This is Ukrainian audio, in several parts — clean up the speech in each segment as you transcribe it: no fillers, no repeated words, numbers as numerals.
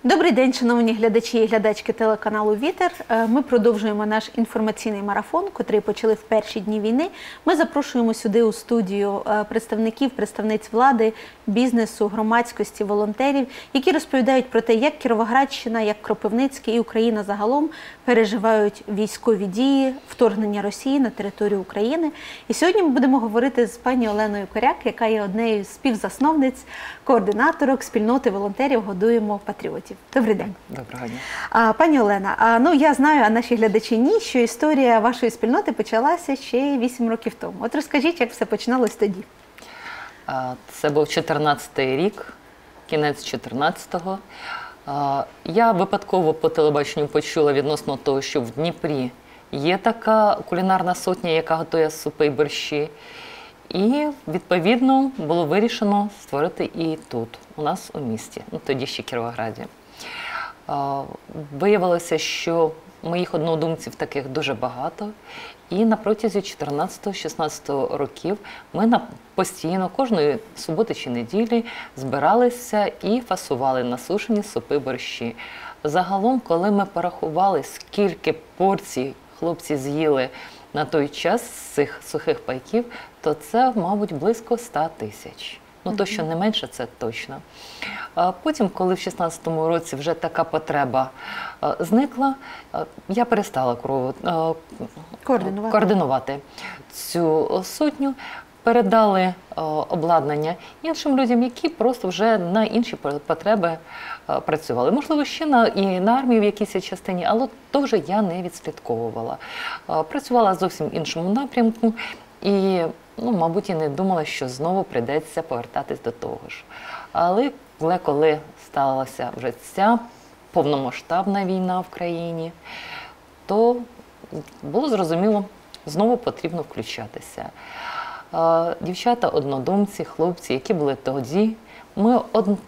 Добрий день, шановні глядачі і глядачки телеканалу «Вітер». Ми продовжуємо наш інформаційний марафон, котрий почали в перші дні війни. Ми запрошуємо сюди у студію представниць влади, бізнесу, громадськості, волонтерів, які розповідають про те, як Кіровоградщина, як Кропивницький і Україна загалом переживають військові дії, вторгнення Росії на територію України. І сьогодні ми будемо говорити з пані Оленою Коряк, яка є однією з співзасновниць, координаторок спільноти волонтерів «Годуємо патріотів». Добрий день. Доброго дня. Пані Олена, ну я знаю, а наші глядачі ні, що історія вашої спільноти почалася ще 8 років тому. От розкажіть, як все починалось тоді? Це був 14-й рік, кінець 14-го. Я випадково по телебаченню почула відносно того, що в Дніпрі є така кулінарна сотня, яка готує супи і борщі. І, відповідно, було вирішено створити і тут, у нас у місті, тоді ще Кіровограді. Виявилося, що моїх однодумців таких дуже багато. І на протязі 14-16 років ми постійно, кожної суботи чи неділі збиралися і фасували насушені супи борщі. Загалом, коли ми порахували, скільки порцій хлопці з'їли на той час з цих сухих пайків, то це, мабуть, близько 100 тисяч. Ну, то, що не менше, це точно. Потім, коли в 16-му році вже така потреба зникла, я перестала координувати цю сотню, передали обладнання іншим людям, які просто вже на інші потреби працювали. Можливо, ще і на армії в якійсь частині, але то вже я не відслідковувала. Працювала в зовсім іншому напрямку і, мабуть, і не думала, що знову прийдеться повертатись до того ж. Але коли сталася вже ця повномасштабна війна в країні, то було зрозуміло, знову потрібно включатися. Дівчата, однодумці, хлопці, які були тоді, ми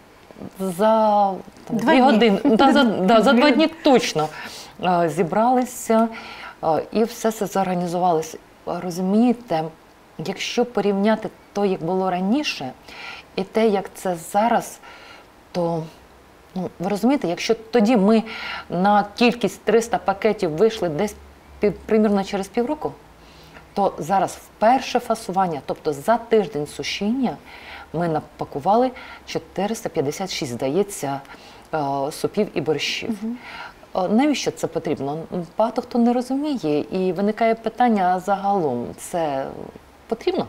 за 2 години, за 2 дні точно зібралися і все це зорганізувалося. Розумієте, якщо порівняти то, як було раніше, і те, як це зараз, то, ви розумієте, якщо тоді ми на кількість 300 пакетів вийшли десь примірно через півроку, то зараз вперше фасування, тобто за тиждень сушіння, ми напакували 456, здається, супів і борщів. Навіщо це потрібно? Багато хто не розуміє, і виникає питання загалом, це потрібно?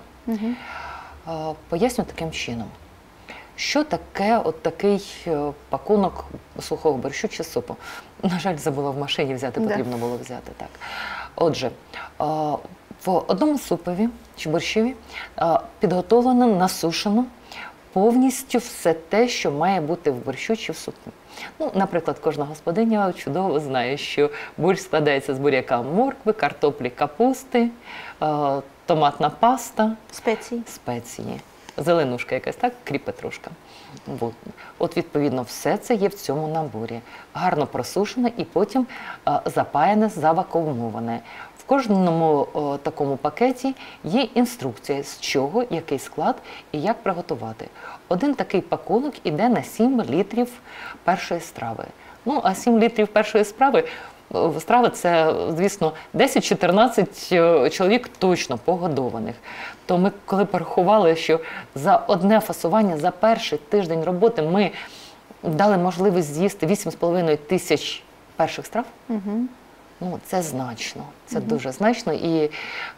Поясню таким чином. Що таке такий пакунок сухого борщу чи супу? На жаль, забула в машині взяти, потрібно було взяти. Так. Отже, в одному супові чи борщеві підготовлено, насушено повністю все те, що має бути в борщу чи в супі. Наприклад, кожна господиня чудово знає, що борщ складається з буряка, моркви, картоплі, капусти, томатна паста, спеції, зеленушка якась, так, кріп петрушка. От, відповідно, все це є в цьому наборі. Гарно просушене і потім запаяне, завакуумоване. В кожному такому пакеті є інструкція, з чого, який склад і як приготувати. Один такий пакунок іде на 7 літрів першої страви. А 7 літрів першої страви – це, звісно, 10-14 чоловік точно погодованих. То ми, коли порахували, що за одне фасування, за перший тиждень роботи ми дали можливість з'їсти 8,5 тисяч перших страв, це значно, це дуже значно. І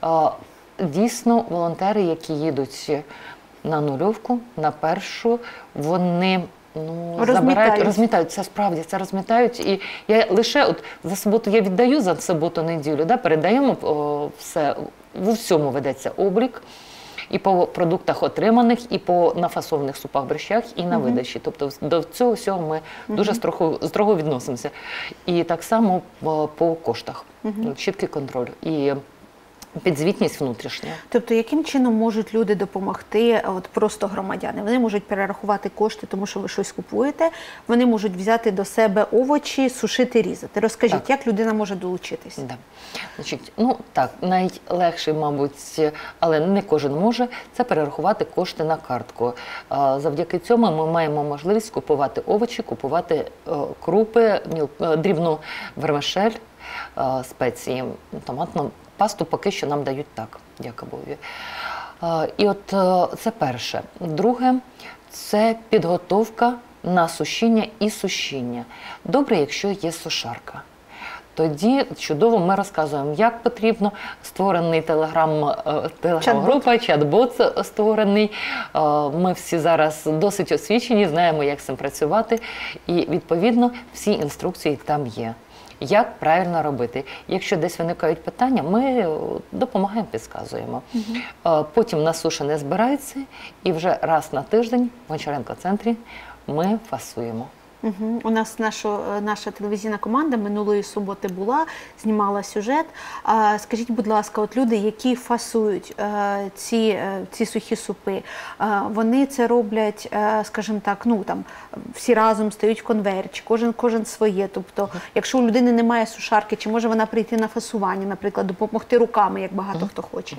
дійсно волонтери, які їдуть на нульовку, на першу, вони розмітають, це справді, це розмітають. І я лише за суботу я віддаю, за суботу-неділю, передаємо все, в усьому ведеться облік. І по продуктах отриманих, і по нафасованих супах, борщах, і на видачі. Тобто до цього всього ми дуже строго відносимося. І так само по коштах. Чіткий контроль. І підзвітність внутрішня. Тобто, яким чином можуть люди допомогти, от просто громадяни? Вони можуть перерахувати кошти, тому що ви щось купуєте, вони можуть взяти до себе овочі, сушити, різати. Розкажіть, Так. як людина може долучитись? Да. Значить, ну так, найлегший, мабуть, але не кожен може, це перерахувати кошти на картку. Завдяки цьому ми маємо можливість купувати овочі, купувати крупи, дрібну вермишель, спеції, томатну пасту поки що нам дають так, дяка Богові. І от це перше. Друге, це підготовка на сушіння і сушіння. Добре, якщо є сушарка. Тоді чудово ми розказуємо, як потрібно. Створений телеграм-група, чат-бот створений. Ми всі зараз досить освічені, знаємо, як з цим працювати. І, відповідно, всі інструкції там є. Як правильно робити. Якщо десь виникають питання, ми допомагаємо, підказуємо. Потім на суші не збирається, і вже раз на тиждень в Гончаренко-центрі ми фасуємо. У нас наша телевізійна команда минулої суботи була, знімала сюжет. Скажіть, будь ласка, от люди, які фасують ці сухі супи, вони це роблять, скажімо так, ну там всі разом стають в конвейер, чи кожен своє. Тобто, якщо у людини немає сушарки, чи може вона прийти на фасування, наприклад, допомогти руками, як багато хто хоче?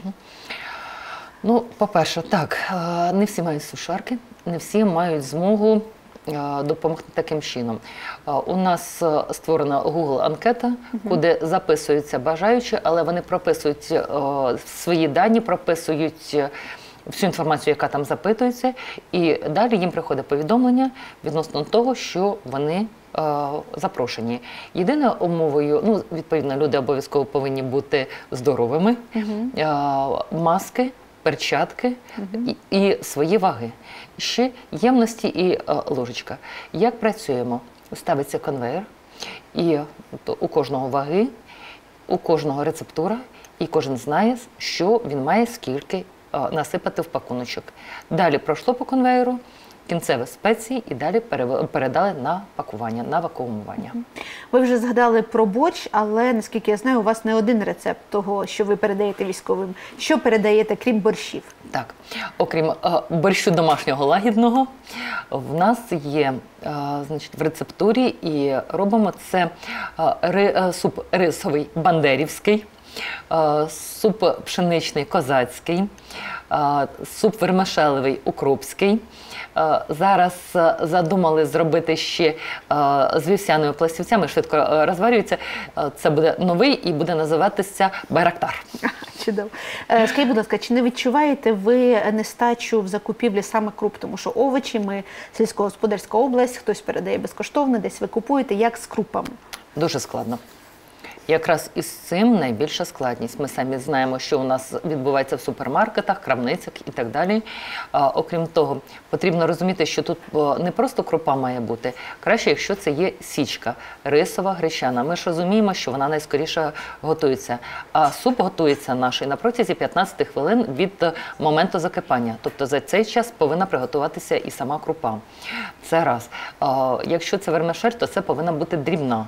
Ну, по-перше, так, не всі мають сушарки, не всі мають змогу допомогти таким чином. У нас створена Google-анкета, куди записуються бажаючі, але вони прописують свої дані, прописують всю інформацію, яка там запитується, і далі їм приходить повідомлення відносно того, що вони запрошені. Єдиною умовою, ну, відповідно, люди обов'язково повинні бути здоровими, маски, перчатки і свої ваги. Ще ємності і ложечка. Як працюємо? Ставиться конвейер, і у кожного ваги, у кожного рецептура, і кожен знає, що він має скільки насипати в пакуночок. Далі пройшло по конвейеру, кінцеві спеції і далі передали на пакування, на вакуумування. Ви вже згадали про борщ, але, наскільки я знаю, у вас не один рецепт того, що ви передаєте військовим. Що передаєте, крім борщів? Так, окрім борщу домашнього лагідного, в нас є значить, в рецептурі і робимо це суп рисовий бандерівський, суп пшеничний козацький, суп вермишелевий укропський. Зараз задумали зробити ще з вівсяними пластівцями, швидко розварюється. Це буде новий і буде називатися Байрактар. Чудово. Скажіть, будь ласка, чи не відчуваєте ви нестачу в закупівлі саме круп? Тому що овочі, ми сільськогосподарська область, хтось передає безкоштовно, десь ви купуєте. Як з крупами? Дуже складно. Якраз із цим найбільша складність. Ми самі знаємо, що у нас відбувається в супермаркетах, крамницях і так далі. Окрім того, потрібно розуміти, що тут не просто крупа має бути, краще, якщо це є січка, рисова, гречана. Ми ж розуміємо, що вона найскоріше готується. А суп готується наш на протязі 15 хвилин від моменту закипання. Тобто за цей час повинна приготуватися і сама крупа. Це раз. Якщо це вермишель, то це повинна бути дрібна.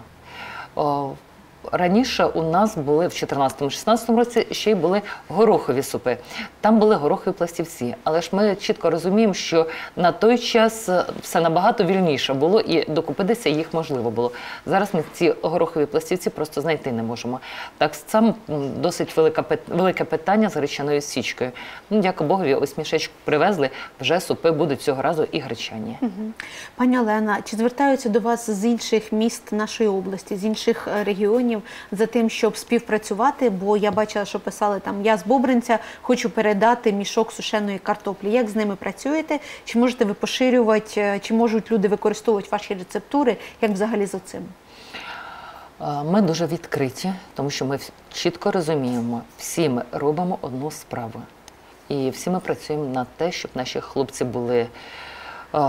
Раніше у нас були в 2014-2016 році ще й були горохові супи. Там були горохові пластівці. Але ж ми чітко розуміємо, що на той час все набагато вільніше було і докупитися їх можливо було. Зараз ми ці горохові пластівці просто знайти не можемо. Так само досить велике питання з гречаною січкою. Ну, дяка Богові, ось мішечок привезли, вже супи будуть цього разу і гречані. Пані Олена, чи звертаються до вас з інших міст нашої області, з інших регіонів за тим, щоб співпрацювати? Бо я бачила, що писали там: я з Бобринця, хочу передати мішок сушеної картоплі. Як з ними працюєте? Чи можете ви поширювати, чи можуть люди використовувати ваші рецептури? Як взагалі за цим? Ми дуже відкриті, тому що ми чітко розуміємо, всі ми робимо одну справу. І всі ми працюємо на те, щоб наші хлопці були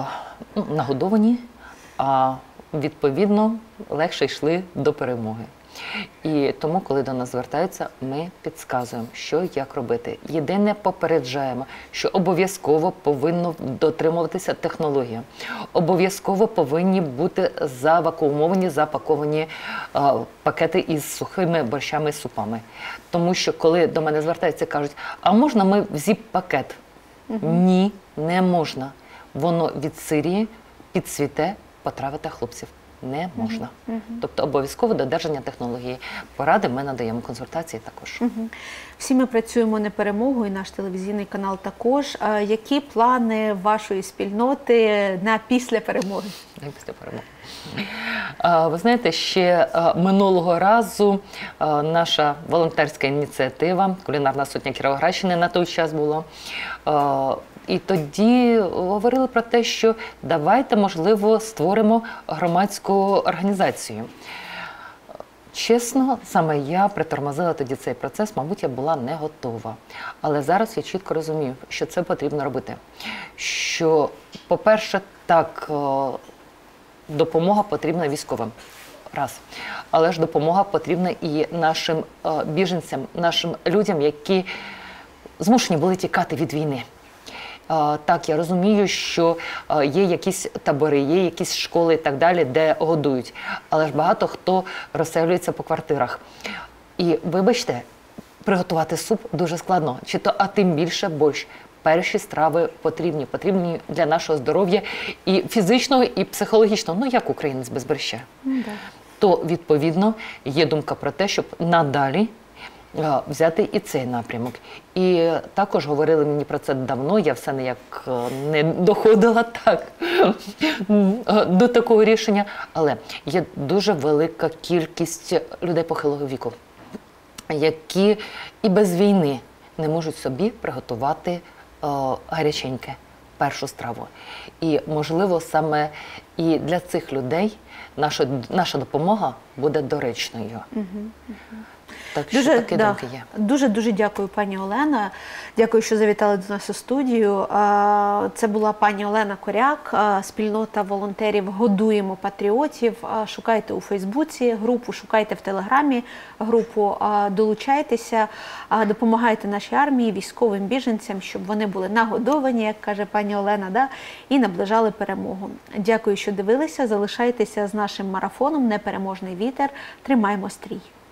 нагодовані, а відповідно легше йшли до перемоги. І тому, коли до нас звертаються, ми підказуємо, що і як робити. Єдине, попереджаємо, що обов'язково повинно дотримуватися технологія. Обов'язково повинні бути завакуумовані, запаковані пакети із сухими борщами і супами. Тому що, коли до мене звертаються і кажуть, а можна ми в зіп-пакет? Ні, не можна. Воно від Сирії підцвіте, потравите хлопців. Не можна. Тобто обов'язково додержання технології. Поради ми надаємо, консультації також. Всі ми працюємо на перемогу, і наш телевізійний канал також. Які плани вашої спільноти на після перемоги? Після перемоги. Ви знаєте, ще минулого разу наша волонтерська ініціатива «Кулінарна сотня Кіровоградщини» на той час було. І тоді говорили про те, що давайте, можливо, створимо громадську організацію. Чесно, саме я притормозила тоді цей процес, мабуть, я була не готова. Але зараз я чітко розумію, що це потрібно робити. Що, по-перше, так, допомога потрібна військовим. Раз. Але ж допомога потрібна і нашим біженцям, нашим людям, які змушені були тікати від війни. Так, я розумію, що є якісь табори, є якісь школи і так далі, де годують. Але ж багато хто розселюється по квартирах. І, вибачте, приготувати суп дуже складно, а тим більше борщ. Перші страви потрібні для нашого здоров'я і фізичного, і психологічного. Ну, як українець без борща? То, відповідно, є думка про те, щоб надалі взяти і цей напрямок. І також говорили мені про це давно, я все ніяк не доходила так до такого рішення. Але є дуже велика кількість людей похилого віку, які і без війни не можуть собі приготувати гаряченьке, першу страву. І, можливо, саме і для цих людей наша допомога буде доречною. Так що такі думки є. Дуже дякую, пані Олена. Дякую, що завітали до нас у студію. Це була пані Олена Коряк, спільнота волонтерів «Годуємо патріотів». Шукайте у Фейсбуці групу, шукайте в Телеграмі групу, долучайтеся, допомагайте нашій армії, військовим біженцям, щоб вони були нагодовані, як каже пані Олена, і наближали перемогу. Дякую, що дивилися. Залишайтеся з нашим марафоном «Непереможний вітер». Тримаймо стрій.